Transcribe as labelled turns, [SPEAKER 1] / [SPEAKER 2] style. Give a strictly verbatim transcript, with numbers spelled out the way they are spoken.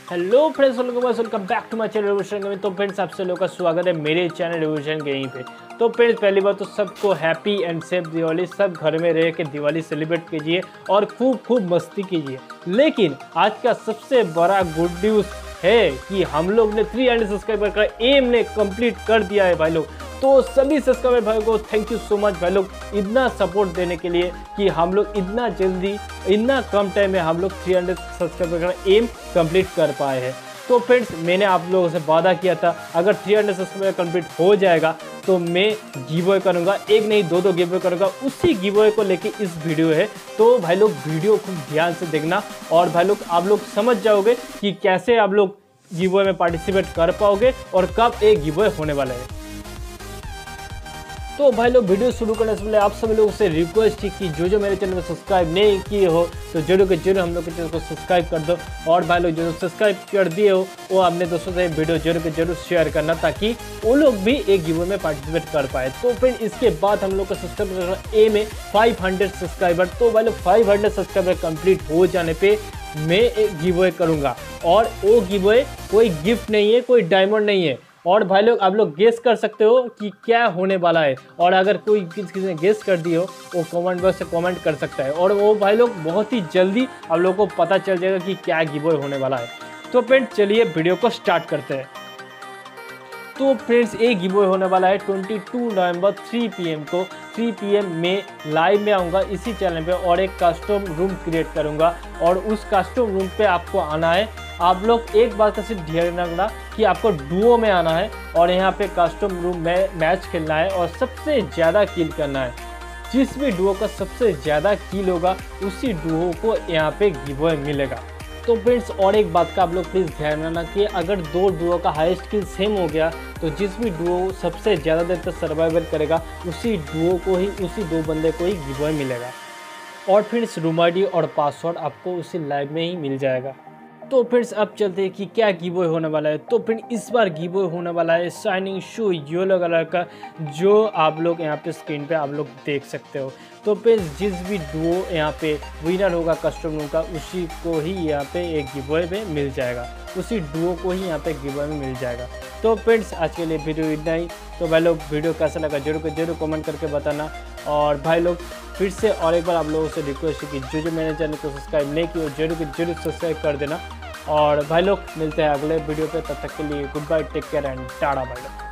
[SPEAKER 1] Hello friends, welcome back to my channel revolution gaming. तो friends, आप सभी लोगों का स्वागत है मेरे चैनल रिवोल्यूशन गेमिंग पे। तो फ्रेंड्स, पहली बात तो सबको हैप्पी एंड सेफ दिवाली। सब घर में रह के दिवाली सेलिब्रेट कीजिए और खूब खूब मस्ती कीजिए। लेकिन आज का सबसे बड़ा गुड न्यूज़ है कि हम लोग ने थ्री हंड्रेड सब्सक्राइबर का एम ने कंप्लीट कर दिया है भाई लोग। तो सभी सब्सक्राइबर भाई को थैंक यू सो मच भाई लोग, इतना सपोर्ट देने के लिए कि हम लोग इतना जल्दी इतना कम टाइम में हम लोग थ्री हंड्रेड सब्सक्राइबर का एम कंप्लीट कर पाए हैं। तो फ्रेंड्स, मैंने आप लोगों से वादा किया था अगर थ्री हंड्रेड सब्सक्राइबर कंप्लीट हो जाएगा तो मैं गिवअवे करूंगा, एक नहीं दो दो गिवअवे करूंगा। उसी गिवअवे को लेके इस वीडियो है। तो भाई लोग वीडियो खूब ध्यान से देखना और भाई लोग आप लोग समझ जाओगे कि कैसे आप लोग गिवअवे में पार्टिसिपेट कर पाओगे और कब एक गिवअवे होने वाला है। तो भाई लोग, वीडियो शुरू करने से पहले आप सभी लोगों से रिक्वेस्ट है कि जो जो मेरे चैनल में सब्सक्राइब नहीं किए हो तो जरूर के जरूर हम लोग के चैनल को सब्सक्राइब कर दो। और भाई लोग जो सब्सक्राइब कर दिए हो वो अपने दोस्तों से वीडियो जरूर के जरूर शेयर करना ताकि वो लोग भी एक गिवअवे में पार्टिसिपेट कर पाए। तो फिर इसके बाद हम लोग का सब्सक्राइबर एम है फाइव हंड्रेड सब्सक्राइबर। तो भाई लोग फाइव हंड्रेड सब्सक्राइबर कंप्लीट हो जाने पे मैं एक गिवअवे करूँगा और वो गिवअवे कोई गिफ्ट नहीं है, कोई डायमंड नहीं है। और भाई लोग आप लोग गेस कर सकते हो कि क्या होने वाला है। और अगर कोई किसी ने गेस कर दी हो वो कमेंट बॉक्स से कमेंट कर सकता है और वो भाई लोग बहुत ही जल्दी आप लोगों को पता चल जाएगा कि क्या गिवअवे होने वाला है। तो फ्रेंड्स, चलिए वीडियो को स्टार्ट करते हैं। तो फ्रेंड्स, एक गिवअवे होने वाला है बाईस नवंबर थ्री पी एम को। थ्री पी एम में लाइव में आऊँगा इसी चैनल पे और एक कस्टम रूम क्रिएट करूँगा और उस कस्टम रूम पे आपको आना है। आप लोग एक बात का सिर्फ ध्यान रखना कि आपको डुओ में आना है और यहाँ पे कस्टम रूम में मैच खेलना है और सबसे ज़्यादा किल करना है। जिस भी डुओ का सबसे ज़्यादा किल होगा उसी डुओ को यहाँ पे गिवअवे मिलेगा। तो फ्रेंड्स, और एक बात का आप लोग प्लीज़ ध्यान रखना कि अगर दो डुओ का हाईएस्ट किल सेम हो गया तो जिस भी डुओ सबसे ज़्यादा देर तक सर्वाइवल करेगा उसी डुओ को ही, उसी दो बंदे को ही गिवअवे मिलेगा। और फ्रेंड्स, रूम आई डी और पासवर्ड आपको उसी लाइव में ही मिल जाएगा। तो फ्रेंड्स, अब चलते हैं कि क्या गिवअवे होने वाला है। तो फ्रेंड, इस बार गिवअवे होने वाला है शाइनिंग शू येलो कलर का, जो आप लोग यहाँ पे स्क्रीन पे आप लोग देख सकते हो। तो फ्रेंड्स, जिस भी डुओ यहाँ पे विनर होगा कस्टम रूम का उसी को ही यहाँ पे एक गिवअवे में मिल जाएगा, उसी डुओ को ही यहाँ पे गिवअवे में मिल जाएगा। तो फ्रेंड्स, आज के लिए वीडियो इतना ही। तो भाई लोग, वीडियो कैसा लगा जरूर जरूर कमेंट करके बताना। और भाई लोग, फिर से और एक बार आप लोगों से रिक्वेस्ट है कि जो जो मेरे चैनल को सब्सक्राइब नहीं किया जरूर जरूर सब्सक्राइब कर देना। और भाई लोग, मिलते हैं अगले वीडियो पे, तब तक के लिए good bye, take care and tata भाई लोग।